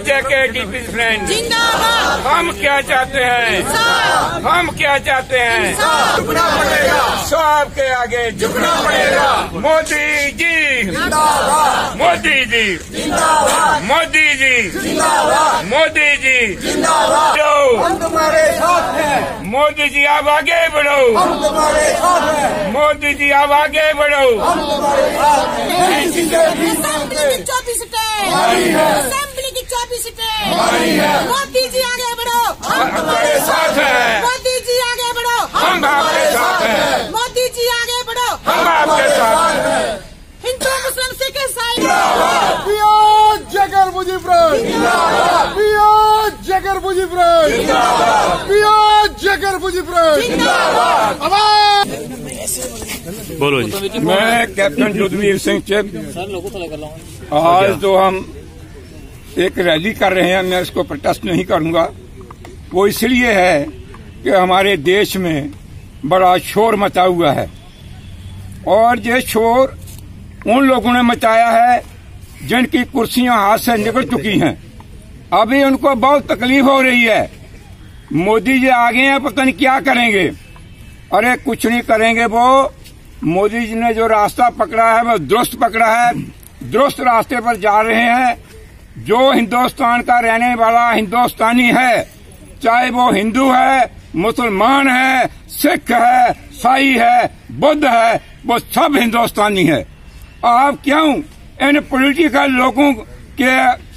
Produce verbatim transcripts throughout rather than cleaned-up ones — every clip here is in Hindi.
जेके डीपी फ्रेंड जिंदाबाद। हम क्या चाहते हैं, हम क्या चाहते हैं, झुकना पड़ेगा, सबके आगे झुकना पड़ेगा। मोदी जी जिंदाबाद। मोदी जी जिंदाबाद। मोदी जी जिंदाबाद। मोदी जी जिंदाबाद। हम तुम्हारे साथ हैं। मोदी जी आप आगे बढ़ो, हम तुम्हारे साथ हैं। मोदी जी आप आगे बढ़ो। हम तुम्हारे साथ हैं। असेंबली की चौबीस सीटें, असेंबली की चौबीस सीटें, मोदी जी आगे बढ़ो, हम तुम्हारे साथ हैं, मोदी जी आगे बढ़ो, हम आपके साथ हैं, मोदी जी आगे बढ़ो, हम आपके साथ हैं। हिंदू मुस्लिम सिख ईसाई जगर मुजीबराज, जगर मुजीबराज, जगर मुजीबराज। बोलो जी। मैं कैप्टन युद्धवीर सिंह चिब, आज तो हम एक रैली कर रहे हैं, मैं इसको प्रोटेस्ट नहीं करूंगा। वो इसलिए है कि हमारे देश में बड़ा शोर मचा हुआ है और ये शोर उन लोगों ने मचाया है जिनकी कुर्सियां हाथ से निकल चुकी हैं। अभी उनको बहुत तकलीफ हो रही है। मोदी जी आ गए हैं, पता नहीं क्या करेंगे। अरे कुछ नहीं करेंगे, वो मोदी जी ने जो रास्ता पकड़ा है वो दुरुस्त पकड़ा है, दुरुस्त रास्ते पर जा रहे हैं। जो हिंदुस्तान का रहने वाला हिंदुस्तानी है, चाहे वो हिंदू है, मुसलमान है, सिख है, ईसाई है, बुद्ध है, वो सब हिंदुस्तानी है। आप क्यों इन पॉलिटिकल लोगों के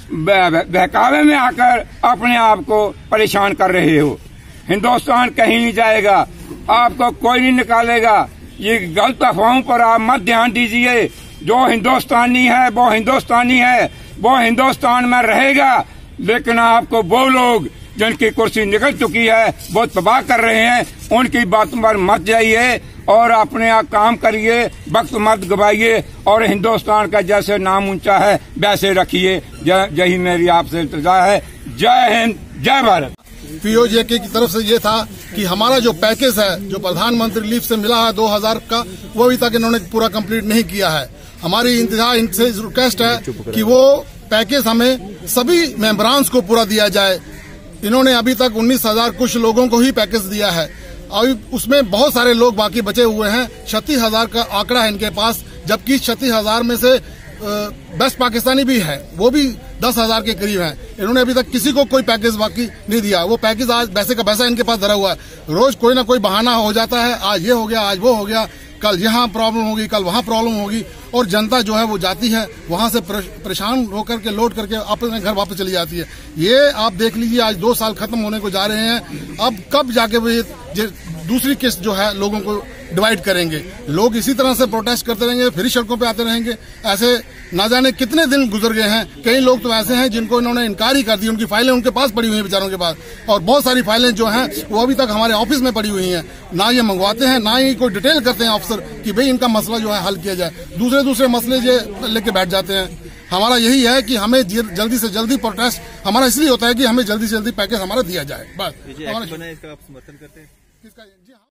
बहकावे में आकर अपने आप को परेशान कर रहे हो? हिंदुस्तान कहीं नहीं जाएगा, आपको कोई नहीं निकालेगा। ये गलत अफवाहों पर आप मत ध्यान दीजिए। जो हिंदुस्तानी है वो हिंदुस्तानी है, वो हिंदुस्तान में रहेगा। लेकिन आपको वो लोग जिनकी कुर्सी निकल चुकी है, वो तबाह कर रहे हैं, उनकी बातों पर मत जाइए और अपने आप काम करिए, वक्त मत गवाइए और हिंदुस्तान का जैसे नाम ऊंचा है वैसे रखिए। यही मेरी आपसे इल्तिजा है। जय हिंद, जय भारत। पीओजेके की तरफ से ये था कि हमारा जो पैकेज है, जो प्रधानमंत्री रिलीफ से मिला है दो हजार का, वो अभी तक इन्होंने पूरा कंप्लीट नहीं किया है। हमारी इंतजार इनसे रिक्वेस्ट है कि वो पैकेज हमें सभी मेंबरान्स को पूरा दिया जाए। इन्होंने अभी तक उन्नीस हजार कुछ लोगों को ही पैकेज दिया है, अभी उसमें बहुत सारे लोग बाकी बचे हुए हैं। छत्तीस हजार का आंकड़ा है इनके पास, जबकि छत्तीस हजार में से बेस्ट पाकिस्तानी भी है, वो भी दस हजार के करीब हैं। इन्होंने अभी तक किसी को कोई पैकेज बाकी नहीं दिया। वो पैकेज आज वैसे का वैसा इनके पास धरा हुआ है। रोज कोई ना कोई बहाना हो जाता है, आज ये हो गया, आज वो हो गया, कल यहाँ प्रॉब्लम होगी, कल वहाँ प्रॉब्लम होगी, और जनता जो है वो जाती है वहां से परेशान होकर के लोड करके अपने घर वापस चली जाती है। ये आप देख लीजिए, आज दो साल खत्म होने को जा रहे हैं। अब कब जाके वो दूसरी किस्त जो है लोगों को डिवाइड करेंगे? लोग इसी तरह से प्रोटेस्ट करते रहेंगे, फिर सड़कों पे आते रहेंगे। ऐसे ना जाने कितने दिन गुजर गए हैं। कई लोग तो ऐसे हैं जिनको इन्होंने इनकार ही कर दी, उनकी फाइलें उनके पास पड़ी हुई हैं बेचारों के पास, और बहुत सारी फाइलें जो हैं वो अभी तक हमारे ऑफिस में पड़ी हुई हैं। ना ये मंगवाते हैं, ना ही कोई डिटेल करते हैं अफसर कि भाई इनका मसला जो है हल किया जाए। दूसरे दूसरे मसले जो लेके बैठ जाते हैं। हमारा यही है कि हमें जल्दी से जल्दी प्रोटेस्ट हमारा इसलिए होता है कि हमें जल्दी से जल्दी पैकेज हमारा दिया जाए। बस। इसका आप समर्थन करते हैं?